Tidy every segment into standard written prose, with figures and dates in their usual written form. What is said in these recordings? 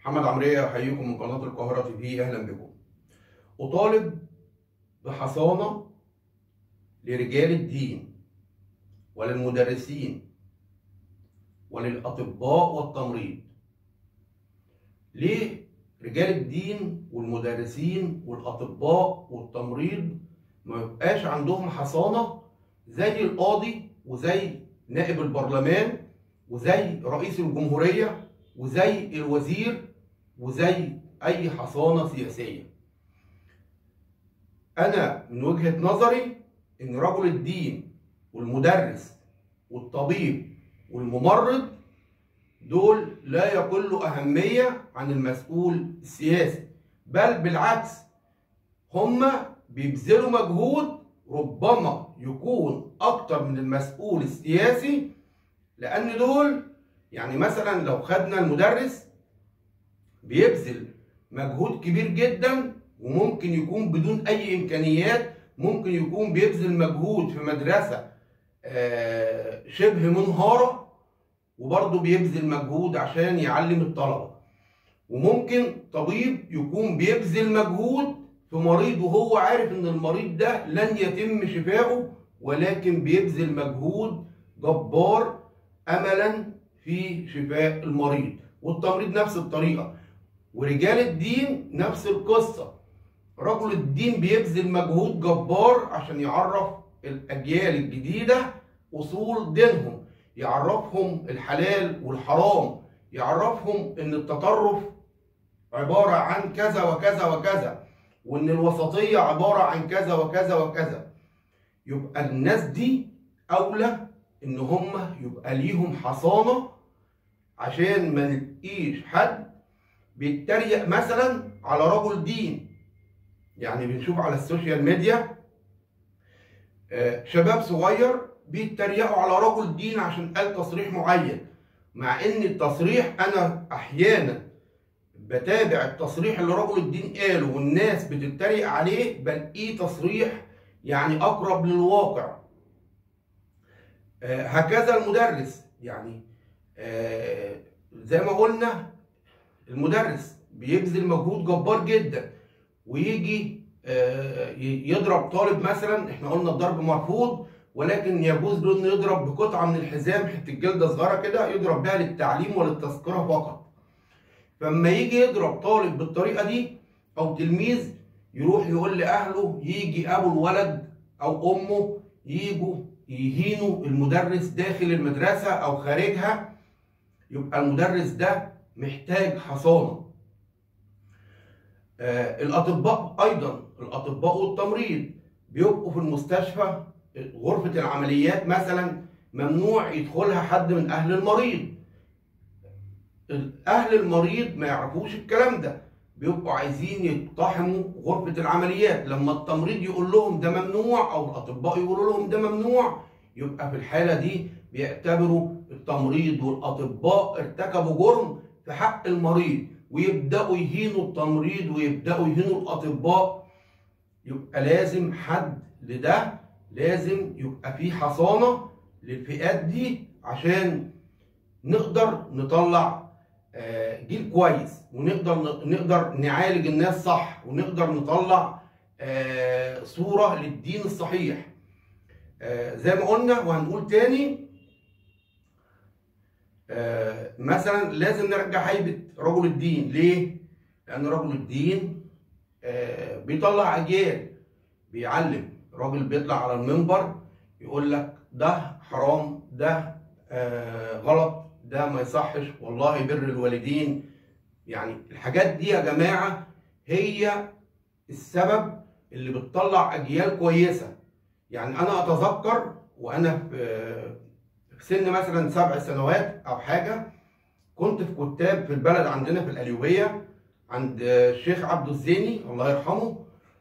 محمد عمرية أحييكم من قناة القاهرة تي في. أهلا بكم. أطالب بحصانة لرجال الدين وللمدرسين وللأطباء والتمريض. ليه رجال الدين والمدرسين والأطباء والتمريض ما يبقاش عندهم حصانة زي القاضي وزي نائب البرلمان وزي رئيس الجمهورية وزي الوزير وزي أي حصانة سياسية؟ أنا من وجهة نظري إن رجل الدين والمدرس والطبيب والممرض دول لا يقلوا أهمية عن المسؤول السياسي، بل بالعكس هم بيبذلوا مجهود ربما يكون أكتر من المسؤول السياسي، لأن دول يعني مثلا لو خدنا المدرس بيبذل مجهود كبير جدا وممكن يكون بدون أي إمكانيات، ممكن يكون بيبذل مجهود في مدرسة شبه منهارة وبرضه بيبذل مجهود عشان يعلم الطلبة، وممكن طبيب يكون بيبذل مجهود في مريض وهو عارف ان المريض ده لن يتم شفاؤه، ولكن بيبذل مجهود جبار املا في شفاء المريض. والتمريض نفس الطريقة، ورجال الدين نفس القصة. رجل الدين بيبذل مجهود جبار عشان يعرف الأجيال الجديدة أصول دينهم، يعرفهم الحلال والحرام، يعرفهم إن التطرف عبارة عن كذا وكذا وكذا، وإن الوسطية عبارة عن كذا وكذا وكذا. يبقى الناس دي أولى إن هم يبقى ليهم حصانة، عشان ما نلاقيش حد بيتريق مثلا على رجل دين. يعني بنشوف على السوشيال ميديا شباب صغير بيتريقوا على رجل دين عشان قال تصريح معين، مع ان التصريح انا احيانا بتابع التصريح اللي رجل الدين قاله والناس بتتريق عليه، بلاقيه تصريح يعني اقرب للواقع. هكذا المدرس، يعني زي ما قلنا المدرس بيبذل مجهود جبار جدا ويجي يضرب طالب مثلا. احنا قلنا الضرب مرفوض، ولكن يجوز له انه يضرب بقطعه من الحزام، حته جلده صغيره كده يضرب بها للتعليم وللتذكره فقط. فلما يجي يضرب طالب بالطريقه دي او تلميذ، يروح يقول لاهله، يجي ابو الولد او امه ييجوا يهينوا المدرس داخل المدرسه او خارجها. يبقى المدرس ده محتاج حصانه. الأطباء أيضا، الأطباء والتمريض بيبقوا في المستشفى، غرفة العمليات مثلا ممنوع يدخلها حد من أهل المريض. أهل المريض ما يعرفوش الكلام ده، بيبقوا عايزين يقتحموا غرفة العمليات. لما التمريض يقول لهم ده ممنوع أو الأطباء يقولوا لهم ده ممنوع، يبقى في الحالة دي بيعتبروا التمريض والأطباء ارتكبوا جرم في حق المريض، ويبدأوا يهينوا التمريض ويبدأوا يهينوا الأطباء. يبقى لازم حد لده، لازم يبقى في حصانة للفئات دي عشان نقدر نطلع جيل كويس، ونقدر نعالج الناس صح، ونقدر نطلع صورة للدين الصحيح. زي ما قلنا وهنقول تاني، مثلا لازم نرجع هيبة رجل الدين. ليه؟ لأن رجل الدين بيطلع أجيال، بيعلم. راجل بيطلع على المنبر يقول لك ده حرام، ده غلط، ده ما يصحش، والله بر الوالدين. يعني الحاجات دي يا جماعة هي السبب اللي بتطلع أجيال كويسة. يعني أنا أتذكر وأنا في سن مثلا 7 سنوات او حاجه، كنت في كتاب في البلد عندنا في القليوبيه عند الشيخ عبد الزيني الله يرحمه.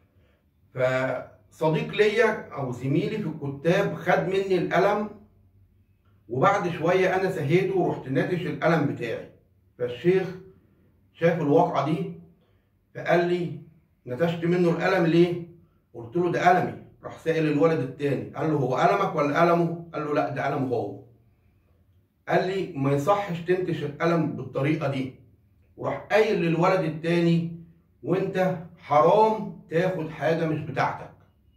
فصديق ليا او زميلي في الكتاب خد مني القلم، وبعد شويه انا سهيته ورحت ناتش القلم بتاعي. فالشيخ شاف الواقعه دي فقال لي نتشت منه القلم ليه؟ قلت له ده قلمي. راح سائل الولد التاني قال له هو قلمك ولا قلمه؟ قال له لا ده قلمه هو. قال لي ما يصحش تنتش القلم بالطريقه دي، وراح قايل للولد التاني وانت حرام تاخد حاجه مش بتاعتك.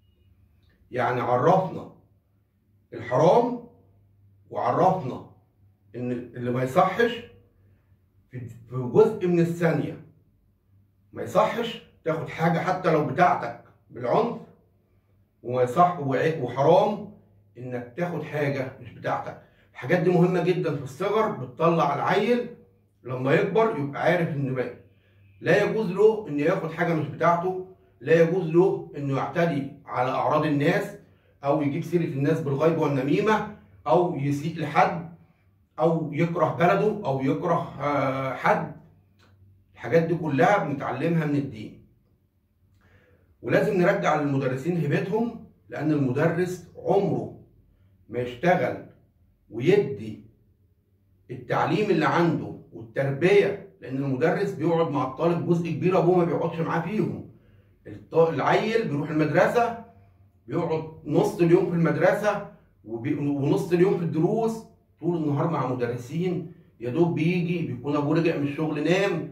يعني عرفنا الحرام وعرفنا ان اللي ما يصحش في جزء من الثانيه. ما يصحش تاخد حاجه حتى لو بتاعتك بالعنف، وما يصح وحرام انك تاخد حاجه مش بتاعتك. الحاجات دي مهمه جدا في الصغر، بتطلع العيل لما يكبر يبقى عارف ان لا يجوز له انه ياخد حاجه مش بتاعته، لا يجوز له انه يعتدي على اعراض الناس، او يجيب سيره الناس بالغيبه والنميمه، او يسيء لحد، او يكره بلده، او يكره حد. الحاجات دي كلها بنتعلمها من الدين. ولازم نرجع للمدرسين هيبتهم، لان المدرس عمره ما يشتغل ويدي التعليم اللي عنده والتربيه، لان المدرس بيقعد مع الطالب جزء كبير ابوه ما بيقعدش معاه فيهم. العيل بيروح المدرسه بيقعد نص اليوم في المدرسه ونص اليوم في الدروس، طول النهار مع مدرسين، يا دوب بيجي بيكون ابوه رجع من الشغل نام.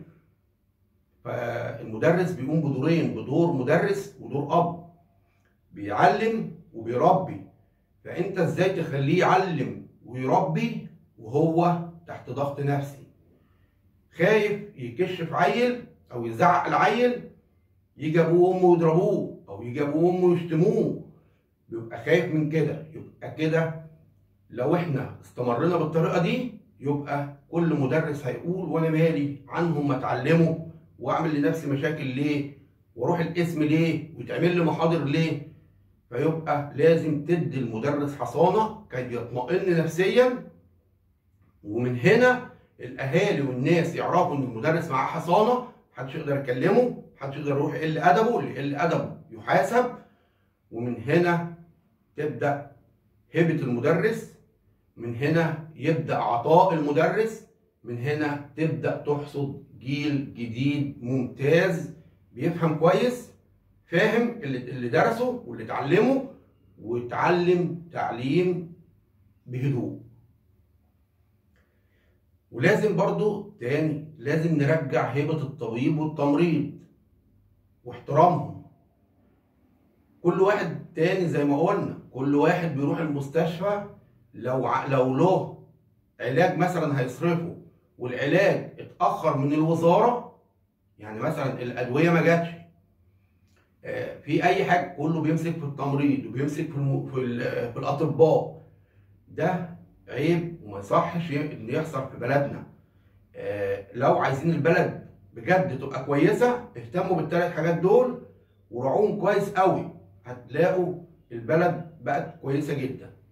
فالمدرس بيقوم بدورين، بدور مدرس ودور اب، بيعلم وبيربي. فانت ازاي تخليه يعلم ويربي وهو تحت ضغط نفسي، خايف يكشف عيل او يزعق العيل، يجي ابوه وامه يضربوه، او يجي ابوه وامه يشتموه، بيبقى خايف من كده. يبقى كده لو احنا استمرنا بالطريقه دي يبقى كل مدرس هيقول وانا مالي عنهم ما اتعلموا، واعمل لنفسي مشاكل ليه، واروح القسم ليه، ويتعمل لي محاضر ليه. فيبقى لازم تدي المدرس حصانه كي يطمئن نفسيا، ومن هنا الاهالي والناس يعرفوا ان المدرس معاه حصانه، محدش يقدر يكلمه، محدش يقدر يروح يقل ادبه، اللي يقل ادبه يحاسب. ومن هنا تبدا هيبه المدرس، من هنا يبدا عطاء المدرس، من هنا تبدا تحصد جيل جديد ممتاز بيفهم كويس، فاهم اللي درسه واللي اتعلمه، ويتعلم تعليم بهدوء. ولازم برضو تاني لازم نرجع هيبة الطبيب والتمريض واحترامهم. كل واحد تاني زي ما قلنا، كل واحد بيروح المستشفى لو له علاج مثلا هيصرفه، والعلاج اتأخر من الوزارة، يعني مثلا الأدوية ما جاتش، في أي حاجة، كله بيمسك في التمريض وبيمسك في الأطباء. ده عيب وما يصحش إنه يحصل في بلدنا. لو عايزين البلد بجد تبقى كويسة، اهتموا بالثلاث حاجات دول وراعوهم كويس قوي، هتلاقوا البلد بقت كويسة جدا.